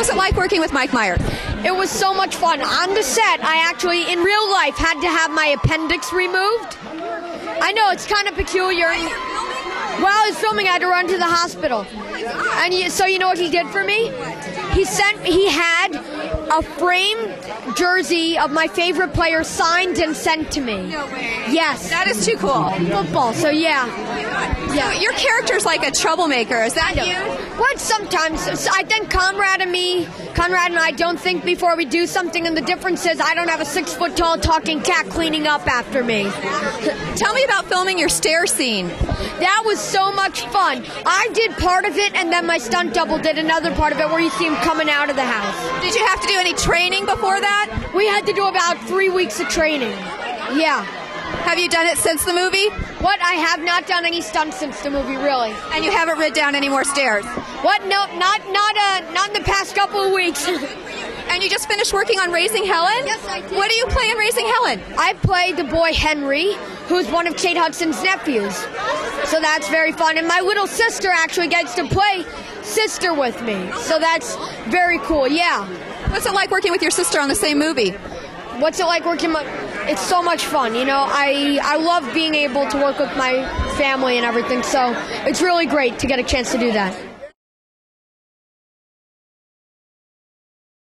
was it like working with Mike Myers? It was so much fun. On the set, I actually, in real life, had to have my appendix removed. I know, it's kind of peculiar. While I was filming, I had to run to the hospital. And so you know what he did for me? He had a framed jersey of my favorite player signed and sent to me. No way. Yes. That is too cool. Football, so yeah. Yeah. So your character's like a troublemaker. Is that you? What? Sometimes. So I think Conrad and I don't think before we do something, and the difference is I don't have a 6-foot-tall talking cat cleaning up after me. Tell me about filming your stair scene. That was so much fun. I did part of it, and then my stunt double did another part of it where you see him coming out of the house. Did you have to do any training before that? We had to do about 3 weeks of training. Yeah. Have you done it since the movie? What? I have not done any stunts since the movie, really. And you haven't rid down any more stairs? What? No, not in the past couple of weeks. And you just finished working on Raising Helen? Yes, I did. What do you play in Raising Helen? I play the boy Henry, who's one of Kate Hudson's nephews. So that's very fun. And my little sister actually gets to play sister with me. So that's very cool, yeah. What's it like working with your sister on the same movie? What's it like working? It's so much fun, you know. I love being able to work with my family and everything, so it's really great to get a chance to do that.